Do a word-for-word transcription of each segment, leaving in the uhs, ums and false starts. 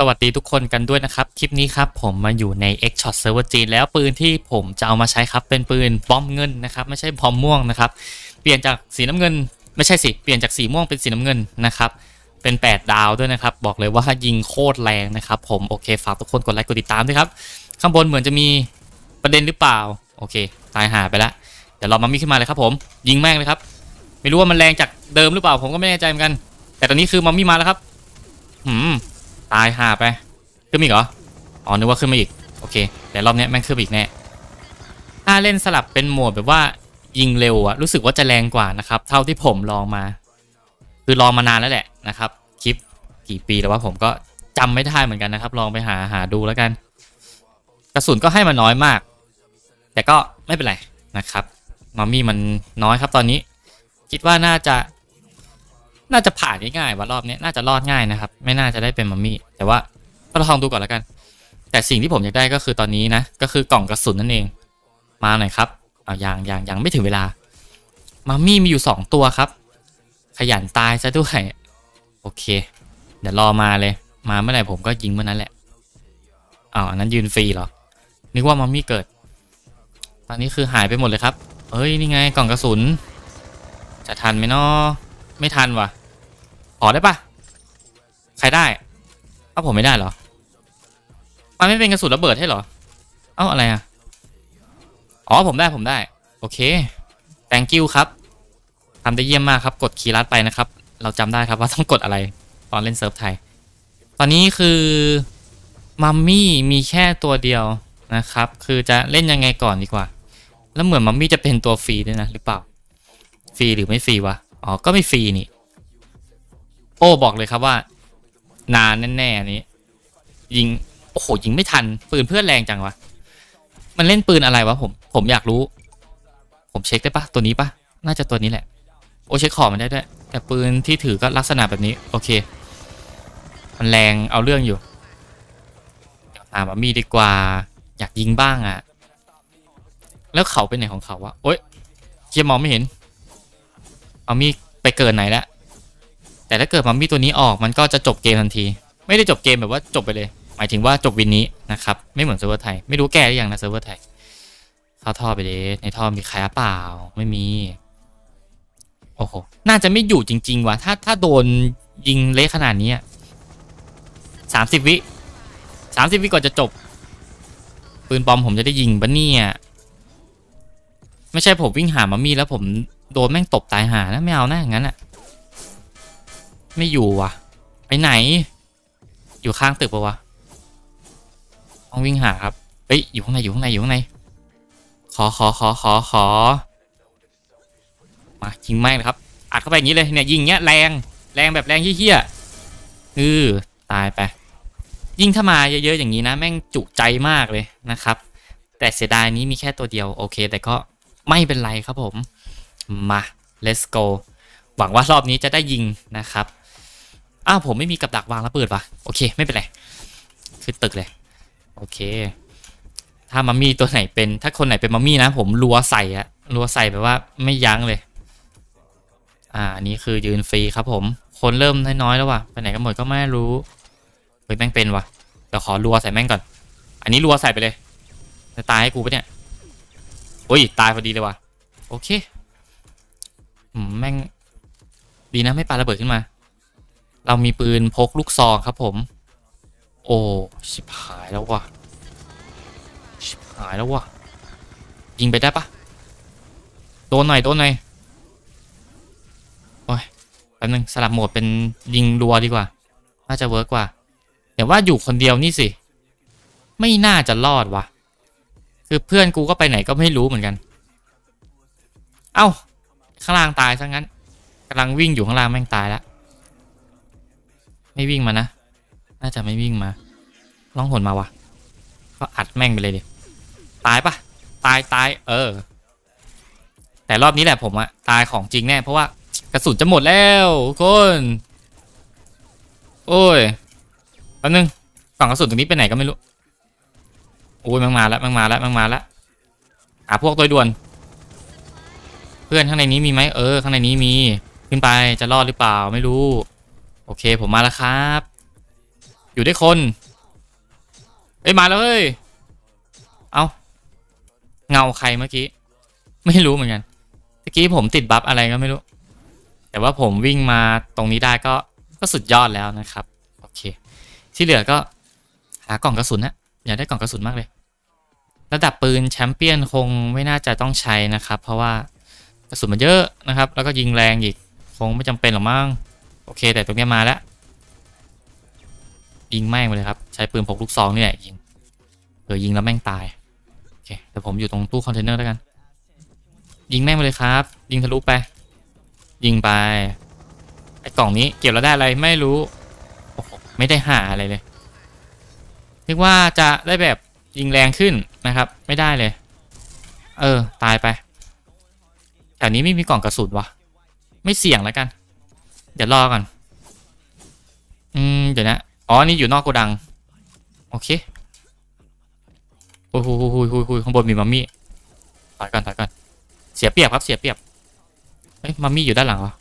วัสดีทุกคนกันด้วยนะครับคลิปนี้ครับผมมาอยู่ใน X Shot Server จีนแล้วปืนที่ผมจะเอามาใช้ครับเป็นปืนบอมเงินนะครับไม่ใช่บอมม่วงนะครับเปลี่ยนจากสีน้ำเงินไม่ใช่สิเปลี่ยนจากสีม่วงเป็นสีน้ำเงินนะครับเป็นแปดดาวด้วยนะครับบอกเลยว่ายิงโคตรแรงนะครับผมโอเคฝากทุกคนกดไลค์กดติดตามด้วยครับข้างบนเหมือนจะมีประเด็นหรือเปล่าโอเคตายหาไปแล้วเดี๋ยวเรามามีขึ้นมาเลยครับผมยิงแม่งเลยครับไม่รู้ว่ามันแรงจากเดิมหรือเปล่าผมก็ไม่แน่ใจเหมือนกันแต่ตอนนี้คือมัมมี่มาแล้วครับหืมตายห่าไปขึ้นอีกเหรออ๋อนึกว่าขึ้นมาอีกโอเคแต่รอบนี้แม่งขึ้นอีกแน่ถ้าเล่นสลับเป็นโหมดแบบว่ายิงเร็วอะรู้สึกว่าจะแรงกว่านะครับเท่าที่ผมลองมาคือลองมานานแล้วแหละนะครับคลิปกี่ปีแล้วว่าผมก็จำไม่ได้เหมือนกันนะครับลองไปหาหาดูแล้วกันกระสุนก็ให้มาน้อยมากแต่ก็ไม่เป็นไรนะครับมัมมี่มันน้อยครับตอนนี้คิดว่าน่าจะน่าจะผ่านง่ายๆว่ารอบนี้น่าจะรอดง่ายนะครับไม่น่าจะได้เป็นมัมมี่แต่ว่าก็ลองดูก่อนแล้วกันแต่สิ่งที่ผมอยากได้ก็คือตอนนี้นะก็คือกล่องกระสุนนั่นเองมาหน่อยครับเอาอย่างอย่างยังไม่ถึงเวลามัมมี่มีอยู่สองตัวครับขยันตายซะด้วยโอเคเดี๋ยวรอมาเลยมาเมื่อไหร่ผมก็ยิงเมื่อนั้นแหละอ้าวอันนั้นยืนฟรีเหรอนึกว่ามัมมี่เกิดตอนนี้คือหายไปหมดเลยครับเฮ้ยนี่ไงกล่องกระสุนจะทันไหมเนาะไม่ทันว่ะขอได้ปะใครได้เอ้าผมไม่ได้เหรอมันไม่เป็นกระสุนระเบิดให้เหรอเอ้าอะไรอ่ะอ๋อผมได้ผมได้โอเค thank you ครับทำได้เยี่ยมมากครับกดคีย์ลัดไปนะครับเราจำได้ครับว่าต้องกดอะไรตอนเล่นเซิร์ฟไทยตอนนี้คือมัมมี่มีแค่ตัวเดียวนะครับคือจะเล่นยังไงก่อนดีกว่าแล้วเหมือนมัมมี่จะเป็นตัวฟรีด้วยนะหรือเปล่าฟรีหรือไม่ฟรีวะอ๋อก็ไม่ฟรีนี่โอ้บอกเลยครับว่านานแน่ๆนี้ยิงโอ้โหยิงไม่ทันปืนเพื่อนแรงจังวะมันเล่นปืนอะไรวะผมผมอยากรู้ผมเช็คได้ปะตัวนี้ปะน่าจะตัวนี้แหละโอ้เช็คของมันได้ด้วยแต่ปืนที่ถือก็ลักษณะแบบนี้โอเคมันแรงเอาเรื่องอยู่ตามมามีดีกว่าอยากยิงบ้างอ่ะแล้วเขาเป็นไหนของเขาวะโอ๊ยเคียมองไม่เห็นเอามีไปเกินไหนแล้วแต่ถ้าเกิดมัมมี่ตัวนี้ออกมันก็จะจบเกมทันทีไม่ได้จบเกมแบบว่าจบไปเลยหมายถึงว่าจบวินนี้นะครับไม่เหมือนเซิร์ฟเวอร์ไทยไม่รู้แก้หรือยังนะเซิร์ฟเวอร์ไทยเข้าท่อไปเลยในท่อมีใครเปล่าไม่มีโอ้โหน่าจะไม่อยู่จริงๆว่ะถ้าถ้าโดนยิงเละขนาดนี้สามสิบวิสามสิบวิก่อนจะจบปืนปลอมผมจะได้ยิงปะเนี่ยไม่ใช่ผมวิ่งหามัมมี่แล้วผมโดนแม่งตบตายหานะไม่เอานะอย่างนั้นอะไม่อยู่ว่ะไปไหนอยู่ข้างตึกปะวะต้องวิ่งหาครับเฮ้ยอยู่ข้างในอยู่ข้างในอยู่ข้างในขอขอขอขอขอมายิงแม่งเลยครับอัดเข้าไปอย่างนี้เลยเนี่ยยิงเงี้ยแรงแรงแบบแรงเหี้ยๆเออตายไปยิงถ้ามาเยอะๆอย่างนี้นะแม่งจุใจมากเลยนะครับแต่เสียดายนี้มีแค่ตัวเดียวโอเคแต่ก็ไม่เป็นไรครับผมมา let's go หวังว่ารอบนี้จะได้ยิงนะครับอ้าวผมไม่มีกับดักวางแล้วเปิดวะโอเคไม่เป็นไรขึ้นตึกเลยโอเคถ้ามัมมี่ตัวไหนเป็นถ้าคนไหนเป็นมัมมี่นะผมรัวใส่อะรัวใส่แบบว่าไม่ยั้งเลยอ่าอันนี้คือยืนฟรีครับผมคนเริ่มน้อยๆแล้วว่ะไปไหนกันหมดก็ไม่รู้เฮ้ยแม่งเป็นว่ะเดี๋ยวขอรัวใส่แม่งก่อนอันนี้รัวใส่ไปเลยจะตายให้กูปะเนี่ยโอ้ยตายพอดีเลยว่ะโอเคอืมแม่งดีนะไม่ปาระเบิดขึ้นมาเรามีปืนพกลูกซองครับผมโอ้ชิบหายแล้วว่ะชิบหายแล้วว่ะยิงไปได้ปะโดนหน่อยโดนหน่อยโอ้ยแป๊บนึงสลับโหมดเป็นยิงรัวดีกว่าน่าจะเวิร์กกว่าแต่ว่าอยู่คนเดียวนี่สิไม่น่าจะรอดว่ะคือเพื่อนกูก็ไปไหนก็ไม่รู้เหมือนกันเอ้าข้างล่างตายซะงั้นกำลังวิ่งอยู่ข้างล่างแม่งตายแล้วไม่วิ่งมานะน่าจะไม่วิ่งมาล่องหนมาวะก็อัดแม่งไปเลยดิตายปะตายตายเออแต่รอบนี้แหละผมอะตายของจริงแน่เพราะว่ากระสุนจะหมดแล้วคนโอ้ยแป๊บนึงกล่องกระสุนตรงนี้ไปไหนก็ไม่รู้โอ้ยมันมาแล้วมันมาแล้วมันมาแล้วหาพวกโดยด่วนเพื่อนข้างในนี้มีไหมเออข้างในนี้มีขึ้นไปจะรอดหรือเปล่าไม่รู้โอเคผมมาแล้วครับอยู่ด้วยคนเอ้ยมาแล้วเฮ้ยเอาเงาใครเมื่อกี้ไม่รู้เหมือนกันเมื่อกี้ผมติดบัฟอะไรก็ไม่รู้แต่ว่าผมวิ่งมาตรงนี้ได้ก็ก็สุดยอดแล้วนะครับโอเคที่เหลือก็หากล่องกระสุนนะอยากได้กล่องกระสุนมากเลยระดับปืนแชมเปี้ยนคงไม่น่าจะต้องใช้นะครับเพราะว่ากระสุนมันเยอะนะครับแล้วก็ยิงแรงอีกคงไม่จำเป็นหรอกมั้งโอเคแต่ตรงนี้มาแล้วยิงแม่งไปเลยครับใช้ปืนพกลูกซองนี่แหละยิงเออยิงแล้วแม่งตายโอเคเดี๋ยวผมอยู่ตรงตู้คอนเทนเนอร์แล้วกันยิงแม่งไปเลยครับยิงทะลุไปยิงไปไอ้กล่องนี้เก็บแล้วได้อะไรไม่รู้โอ้โหไม่ได้หาอะไรเลยนึกว่าจะได้แบบยิงแรงขึ้นนะครับไม่ได้เลยเออตายไปแถวนี้ไม่มีกล่องกระสุนวะไม่เสี่ยงแล้วกันเดี๋ยวรอก่อนอืมเดี๋ยวนะอ๋อนี่อยู่นอกโกดังโอเคโอ้โหโอ้โหข้างบนมีมัมมี่ถอยก่อนถอยก่อนเสียเปรียบครับเสียเปรียบเฮ้ยมัมมี่อยู่ด้านหลังเหรอ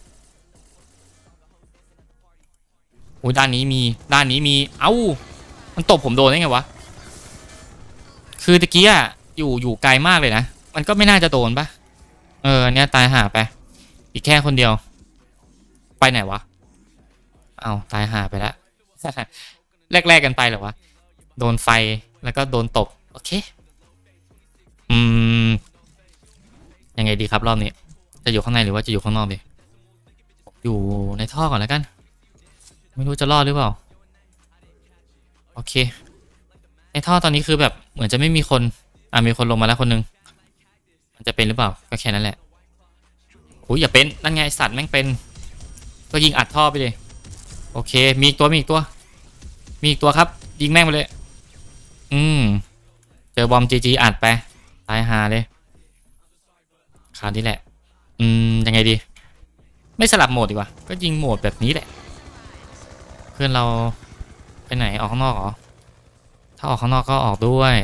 โอ้ยด้านนี้มีด้านนี้มีเอ้ามันตบผมโดนได้ไงวะคือตะกี้อะอยู่อยู่ไกลมากเลยนะมันก็ไม่น่าจะโดนปะเออเนี้ยตายห่าไปอีกแค่คนเดียวไปไหนวะเอาตายห่าไปแล้ว แรกๆกันไปเหรอวะโดนไฟแล้วก็โดนตบโอเคอืมยังไงดีครับรอบนี้จะอยู่ข้างในหรือว่าจะอยู่ข้างนอกดีอยู่ในท่อก่อนแล้วกันไม่รู้จะรอดหรือเปล่าโอเคในท่อตอนนี้คือแบบเหมือนจะไม่มีคนอ่ะมีคนลงมาแล้วคนนึงมันจะเป็นหรือเปล่าก็แค่นั้นแหละโอ้ยอย่าเป็นนั่นไงสัตว์แม่งเป็นก็ยิงอัดท่อไปเลยโอเคมีอีกตัวมีอีกตัวมีอีกตัวครับยิงแม่งไปเลยอืมเจอบอมจีจีอัดไปตายฮาเลยคราวนี้แหละอืมยังไงดีไม่สลับโหมดดีกว่าก็ยิงโหมดแบบนี้แหละเพื่อนเราไปไหนออกข้างนอกเหรอถ้าออกข้างนอกก็ออกด้วย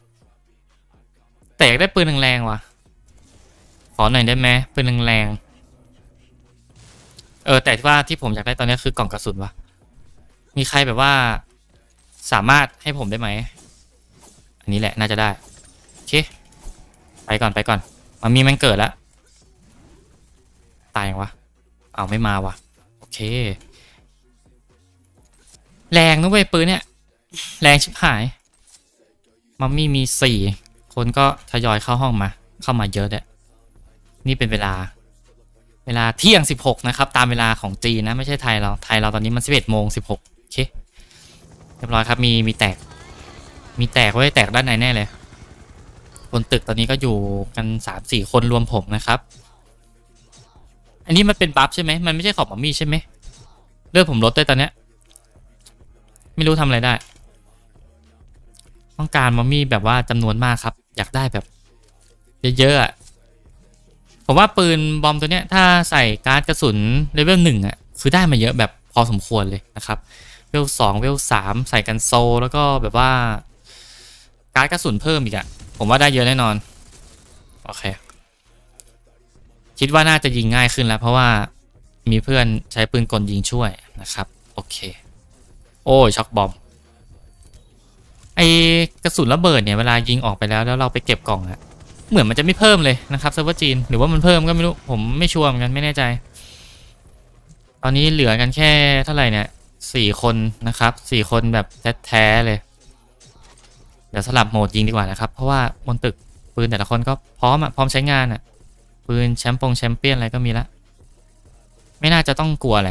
แต่อยากได้ปืนแรงๆว่ะขอหน่อยได้ไหมปืนแรงๆเออแต่ว่าที่ผมอยากได้ตอนนี้คือกล่องกระสุนว่ะมีใครแบบว่าสามารถให้ผมได้ไหมอันนี้แหละน่าจะได้โอเคไปก่อนไปก่อนมันมีแม่งเกิดแล้วตายยังวะเอาไม่มาวะโอเคแรงนะเว้ยปืนเนี่ยแรงชิบหายมัมมี่มีสี่คนก็ทยอยเข้าห้องมาเข้ามาเยอะเลยนี่เป็นเวลาเวลาเที่ยงสิบหกนะครับตามเวลาของจีนนะไม่ใช่ไทยเราไทยเราตอนนี้มันสิบเอ็ดโมงสิบหกโอเคเรียบร้อยครับมีมีแตกมีแตกไว้แตกด้านในแน่เลยบนตึกตอนนี้ก็อยู่กันสามสี่คนรวมผมนะครับอันนี้มันเป็นบัฟใช่ไหมมันไม่ใช่ขอบมัมมี่ใช่ไหมเลือดผมลดได้ตอนเนี้ยไม่รู้ทำอะไรได้ต้องการมัมมี่แบบว่าจำนวนมากครับอยากได้แบบเยอะๆอ่ะผมว่าปืนบอมตัวเนี้ยถ้าใส่การ์ดกระสุนเลเวลหนึ่งอ่ะคือได้มาเยอะแบบพอสมควรเลยนะครับเวลสองเวลสามใส่กันโซแล้วก็แบบว่าการ์ดกระสุนเพิ่มอีกอ่ะผมว่าได้เยอะแน่นอนโอเคคิดว่าน่าจะยิงง่ายขึ้นแล้วเพราะว่ามีเพื่อนใช้ปืนกลยิงช่วยนะครับโอเคโอ้ยช็อกบอมไอกระสุนระเบิดเนี่ยเวลายิงออกไปแล้วแล้วเราไปเก็บกล่องอะเหมือนมันจะไม่เพิ่มเลยนะครับเซิร์ฟเวอร์จีนหรือว่ามันเพิ่มก็ไม่รู้ผมไม่ชัวร์เหมือนกันไม่แน่ใจตอนนี้เหลือกันแค่เท่าไหร่เนี่ยสี่คนนะครับสี่คนแบบแท้ๆเลยเดี๋ยวสลับโหมดยิงดีกว่านะครับเพราะว่าบนตึกปืนแต่ละคนก็พร้อมอะพร้อมใช้งานอะปืนแชมป์ปงแชมเปี้ยนอะไรก็มีละไม่น่าจะต้องกลัวอะไร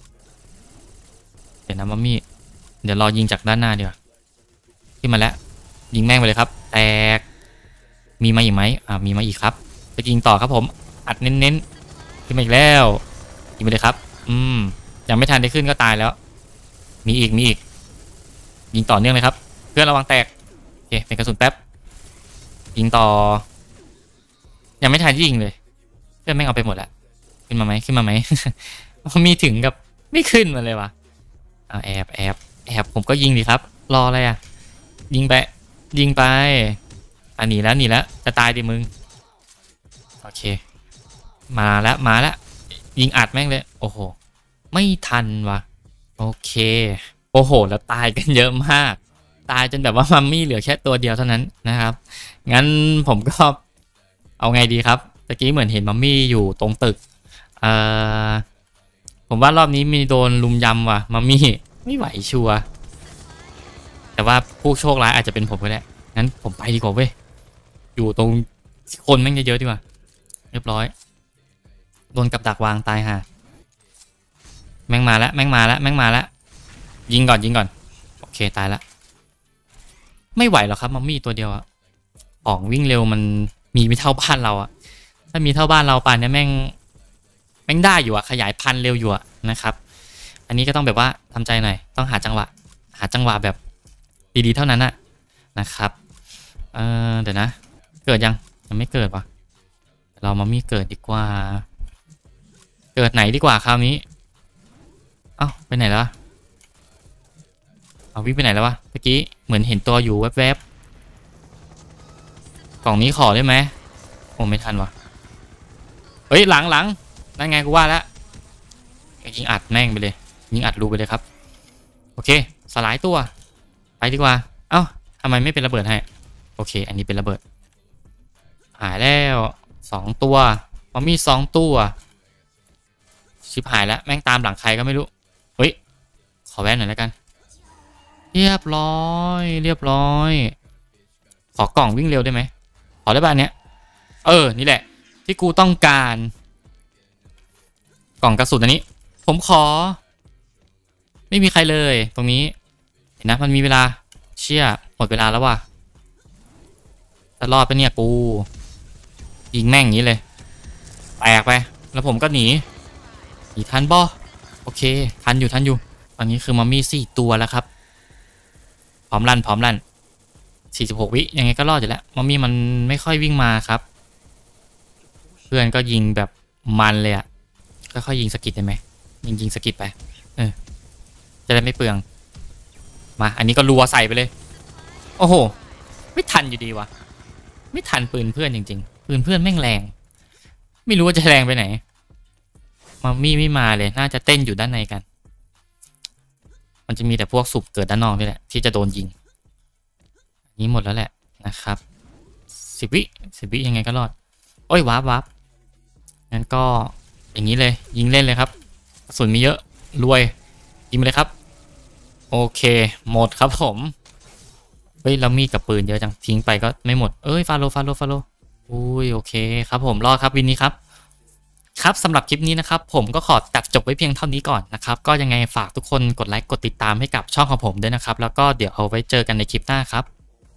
เดี๋ยวนะมัมมี่เดี๋ยวรอยิงจากด้านหน้าดีกว่าขึ้นมาแล้วยิงแม่งไปเลยครับแตกมีมาอีกไหมอ่ามีมาอีกครับไปยิงต่อครับผมอัดเน้นๆขึ้นมาอีกแล้วยิงไปเลยครับอืมยังไม่ทันได้ขึ้นก็ตายแล้วมีอีกมีอีกยิงต่อเนื่องเลยครับเพื่อนระวังแตกโอเคเป็นกระสุนแป๊บยิงต่อยังไม่ทันยิงเลยเพื่อนแม่งเอาไปหมดแล้วขึ้นมาไหมขึ้นมาไหม มีถึงกับไม่ขึ้นมาเลยวะเอาแอบแอบแอบผมก็ยิงดีครับรออะไรอ่ะยิงไปยิงไปอ่ะหนีแล้วหนีแล้วจะตายดิมึงโอเคมาแล้วมาแล้วยิงอัดแม่งเลยโอ้โหไม่ทันวะโอเคโออ้โหแล้วตายกันเยอะมากตายจนแบบว่ามัมมี่เหลือแค่ตัวเดียวเท่านั้นนะครับงั้นผมก็เอาไงดีครับตะกี้เหมือนเห็นมัมมี่อยู่ตรงตึกเอ่อผมว่ารอบนี้มีโดนลุมยำว่ะมัมมี่ไม่ไหวชัวร์แต่ว่าผู้โชคร้ายอาจจะเป็นผมก็ได้งั้นผมไปดีกว่าเว้ยอยู่ตรงคนแม่งเยอะๆดีกว่าเรียบร้อยโดนกับดักวางตายห่าแม่งมาแล้วแม่งมาแล้วแม่งมาแล้วยิงก่อนยิงก่อนโอเคตายละไม่ไหวหรอกครับมัมมี่ตัวเดียวอะของวิ่งเร็วมันมีไม่เท่าบ้านเราอะถ้ามีเท่าบ้านเราป่านนี้แม่งแม่งได้อยู่อะขยายพันธุ์เร็วอยู่อะนะครับอันนี้ก็ต้องแบบว่าทำใจหน่อยต้องหาจังหวะหาจังหวะแบบดีๆเท่านั้นอะนะครับเออเดี๋ยวนะเกิดยังยังไม่เกิดวะเรามัมมี่เกิดดีกว่าเกิดไหนดีกว่าคราวนี้เอ้าไปไหนแล้วเอาวิ่งไปไหนแล้ววะเมื่อกี้เหมือนเห็นตัวอยู่แวบๆกล่องนี้ขอได้ไหมโอ้ไม่ทันวะเฮ้ยหลังหลังนั่นไงกูว่าแล้วยิงอัดแม่งไปเลยยิงอัดรูไปเลยครับโอเคสลายตัวไปดีกว่าเอ้าทำไมไม่เป็นระเบิดให้โอเคอันนี้เป็นระเบิดหายแล้วสองตัวมันมีสองตัวชิบหายแล้วแม่งตามหลังใครก็ไม่รู้เฮ้ยขอแว่นหน่อยแล้วกันเรียบร้อยเรียบร้อยขอกล่องวิ่งเร็วได้ไหมขอได้บ้านเนี้ยเออนี่แหละที่กูต้องการกล่องกระสุนอันนี้ผมขอไม่มีใครเลยตรงนี้เห็นนะมันมีเวลาเชี่ยหมดเวลาแล้วว่ะจะรอดปะเนี่ยกูยิงแม่งอย่างนี้เลยแตกไปแล้วผมก็หนีหนีทันบ่โอเคทันอยู่ทันอยู่ตอนนี้คือมัมมี่สี่ตัวแล้วครับพร้อมลั่นพร้อมลั่นสี่สิบหกวิยังไงก็รอดอยู่แล้วมัมมี่มันไม่ค่อยวิ่งมาครับเพื่อนก็ยิงแบบมันเลยอะค่อยๆยิงสกิดได้ไหมยิงยิงสกิดไปเออจะได้ไม่เปลืองมาอันนี้ก็รัวใส่ไปเลยโอ้โหไม่ทันอยู่ดีวะไม่ทันปืนเพื่อนจริงๆปืนเพื่อนแม่งแรงไม่รู้ว่าจะแรงไปไหนมัมมี่ไม่มาเลยน่าจะเต้นอยู่ด้านในกันมันจะมีแต่พวกสุบเกิดด้านนอกนี่แหละที่จะโดนยิงนี้หมดแล้วแหละนะครับสิบวิสิบวิยังไงก็รอดโอ้ยวาร์ปวาร์ปงั้นก็อย่างนี้เลยยิงเล่นเลยครับกระสุนมีเยอะรวยยิงไปเลยครับโอเคหมดครับผมเฮ้ยเรามีกับปืนเยอะจังทิ้งไปก็ไม่หมดเอ้ยฟาโลฟาโลฟาโลอุ้ยโอเคครับผมรอดครับวินนี้ครับครับสำหรับคลิปนี้นะครับผมก็ขอตัดจบไว้เพียงเท่านี้ก่อนนะครับก็ยังไงฝากทุกคนกดไลค์กดติดตามให้กับช่องของผมด้วยนะครับแล้วก็เดี๋ยวเอาไว้เจอกันในคลิปหน้าครับ